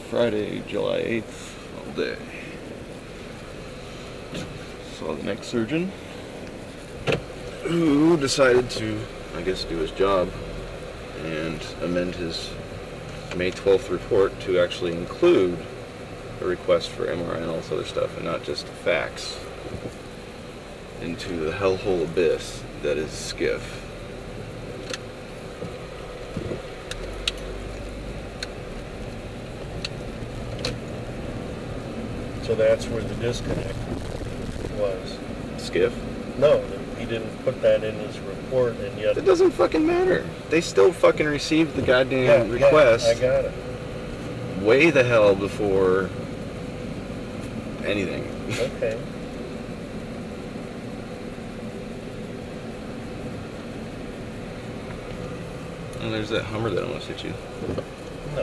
Friday, July 8th, all day. Saw the neck surgeon, who decided to, I guess, do his job and amend his May 12th report to actually include a request for MRI and all this other stuff, and not just fax into the hellhole abyss that is Skiff. So that's where the disconnect was. Skiff? No, he didn't put that in his report, and yet... It doesn't fucking matter. They still fucking received the goddamn request. Yeah, I got it. Way the hell before anything. Okay. And there's that Hummer that almost hit you. No.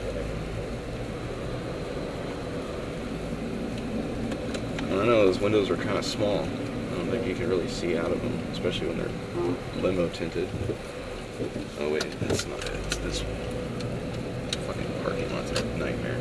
I don't know, those windows are kind of small. I don't think you can really see out of them, especially when they're limo tinted. Oh wait, that's not it. It's this fucking parking lot's a nightmare.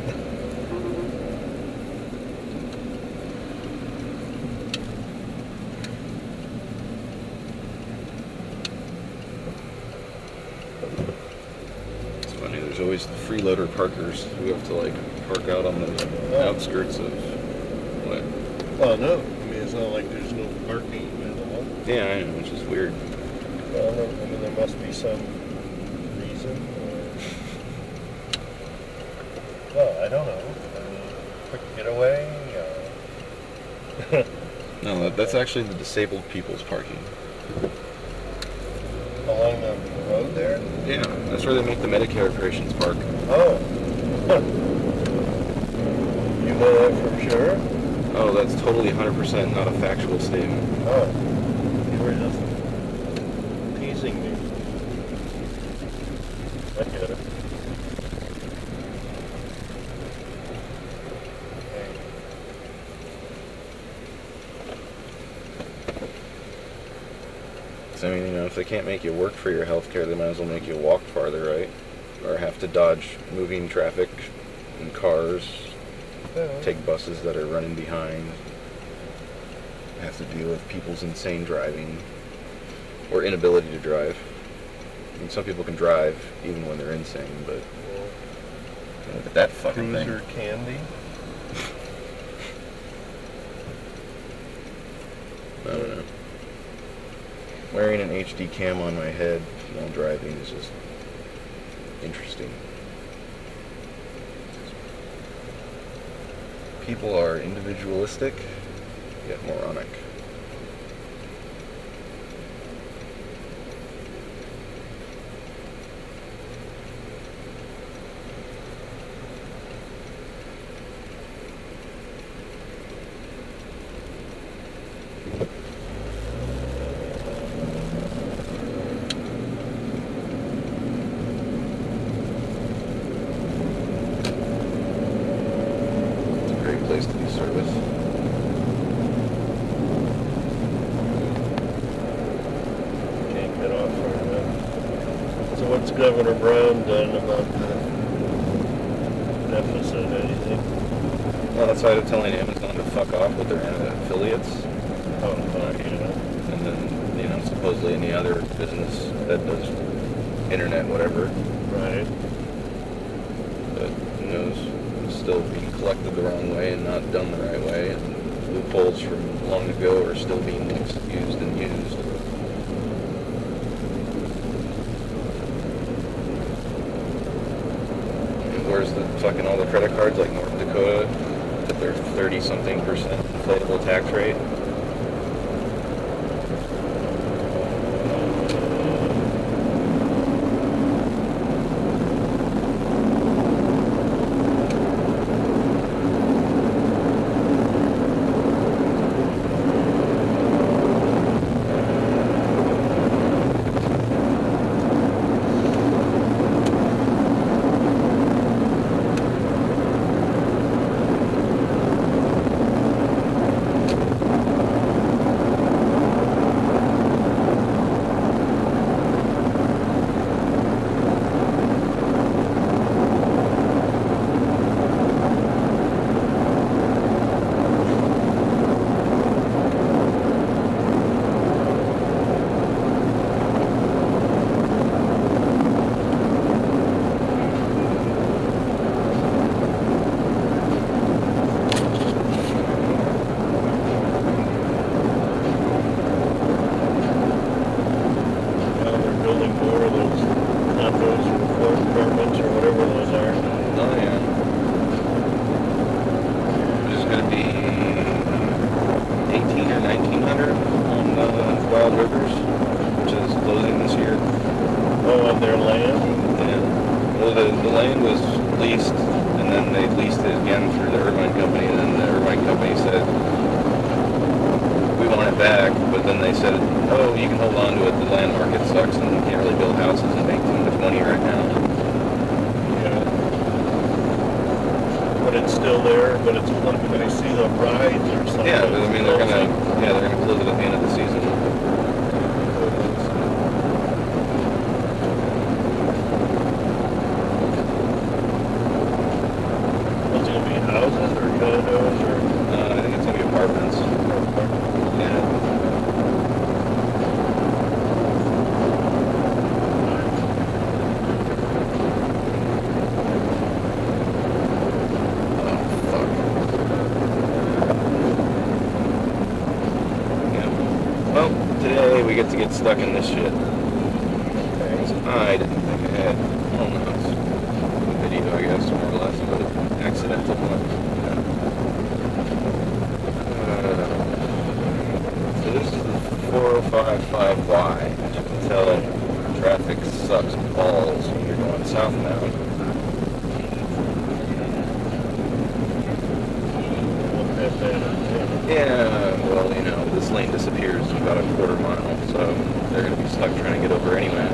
It's funny, there's always the freeloader parkers who have to like park out on the outskirts of what? Well, no. I mean, it's not like there's no parking available. Yeah, I know, which is weird. Well, I mean, there must be some reason. Well, I don't know. I mean, quick getaway. No, that's actually the disabled people's parking. Along the road there? Yeah, that's where they make the Medicare patients park. Oh. Huh. You know that for sure? Oh, that's totally 100% not a factual statement. Oh. You were just teasing me. I get it. So, I mean, you know, if they can't make you work for your health care, they might as well make you walk farther, right? Or have to dodge moving traffic and cars, take buses that are running behind, have to deal with people's insane driving or inability to drive. I mean, some people can drive even when they're insane, but look at that fucking Cruiser thing. candy? I don't know. Wearing an HD cam on my head while driving is just interesting. People are individualistic, yet moronic. Place to be serviced. Can't get off right now. So what's Governor Brown done about the deficit? Anything? Well, that's why they're telling Amazon to fuck off with their affiliates. Oh, yeah. And then, you know, supposedly any other business that does internet, whatever. Right. But who knows? It's still being collected the wrong way and not done the right way. And loopholes from long ago are still being used and used. And where's the fucking all the credit cards like North Dakota at their 30-something% inflatable tax rate? building more of those condos or floor apartments or whatever those are. Oh yeah. There's going to be 18 or 1900 on Wild Rivers, which is closing this year. Oh, on their land? Yeah. Well, the land was leased, and then they leased it again through the Irvine Company, and then the Irvine Company said, we want it back, but then they said, oh, you can hold on to it, the land market sucks, and you can't really build houses and make too much money right now. Yeah. But it's still there, but it's, when I see the rides or something. Yeah, I mean, they're gonna close it at the end of the season. What's it gonna be, houses or condos or? I think it's gonna be apartments. Yeah. Well, today we get to get stuck in this shit. I didn't think I had. Oh no, it's a video, I guess, more or less, but an accidental one. So this is the 4055Y. As you can tell, traffic sucks balls when you're going southbound. Yeah, well, you know, this lane disappears in about a quarter mile, so they're going to be stuck trying to get over anyway.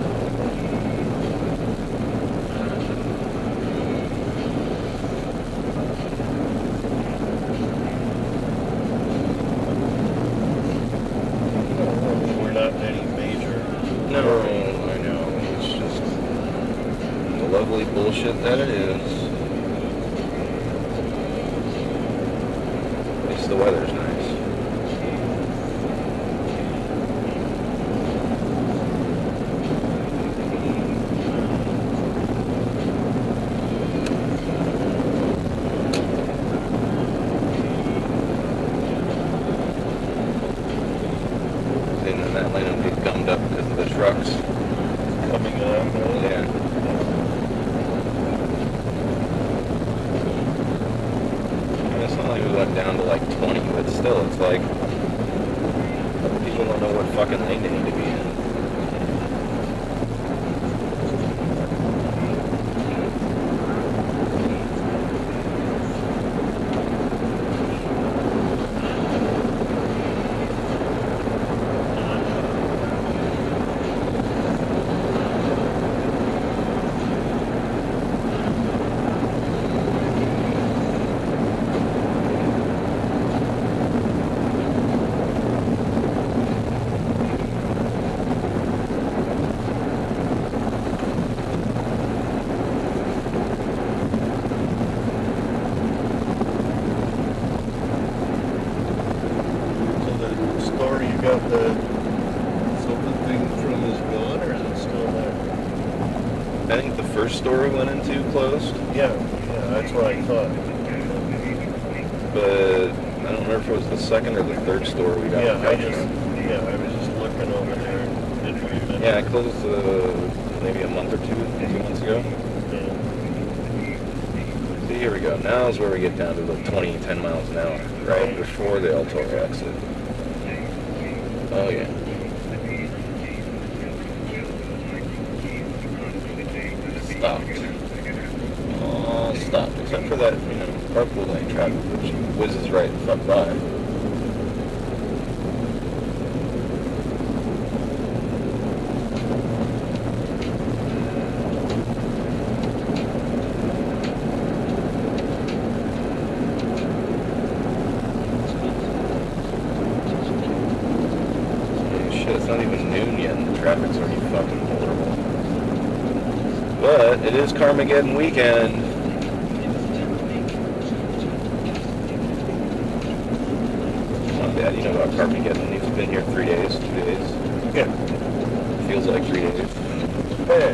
We're not any major. No, I know. It's just the lovely bullshit that it is. At least the weather's nice. And then that lane will get gummed up because of the trucks Coming up. Yeah. And it's not like we went down to like 20, but still, it's like people don't know what fucking lane they need to be in. Got the something thing from is gone, or is it still there? I think the first store we went into closed, Yeah, that's what I thought. but I don't remember if it was the second or the third store we got. I was just looking over there. Didn't remember. Yeah, it closed maybe a month or 2 months ago. Yeah. See, here we go. Now is where we get down to the 10 miles an hour, right before the El Toro exit. Oh yeah. Stopped. All stopped, except for that, carpool lane traffic, which whizzes right the fuck by. It's not even noon yet and the traffic's already fucking horrible. But it is Carmageddon weekend. Not bad, you know about Carmageddon. You've been here 3 days, 2 days. Yeah. Feels like 3 days. Hey.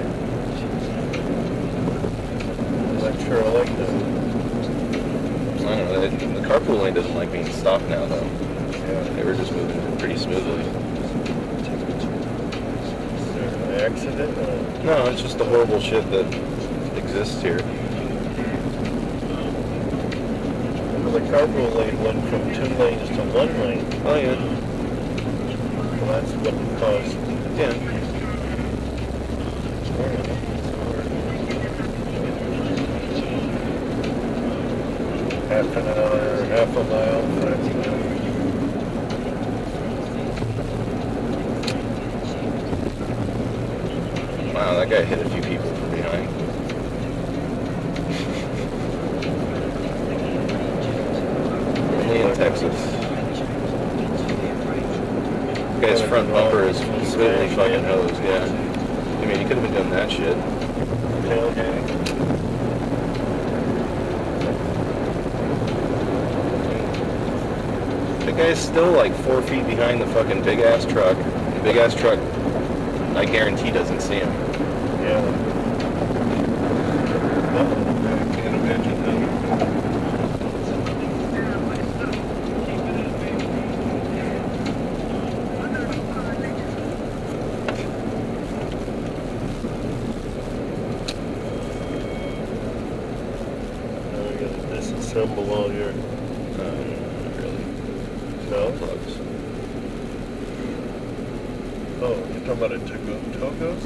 I'm not sure I like that. I don't know, the carpool lane doesn't like being stopped now though. Yeah. They were just moving pretty smoothly. accident? No, it's just the horrible shit that exists here. Well, the carpool lane went from 2 lanes to 1 lane. Oh yeah. Well, that's what caused. Yeah. Half an hour, half a mile. Wow, that guy hit a few people from behind. Only in Texas. The guy's front bumper is completely fucking hosed, yeah. I mean, he could have been doing that shit. Tailgating. The guy's still like 4 feet behind the fucking big ass truck. The big ass truck, I guarantee, doesn't see him. Yeah. I can't imagine that. Now we gotta disassemble all your. Really. No? Plugs. Oh, you're talking about a Togo's?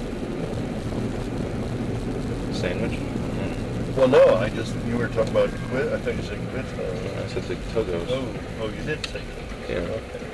Sandwich? Well, no, you were talking about quit. I think you said quit. I said the Togo's. Oh, you did say quit. Yeah. Okay.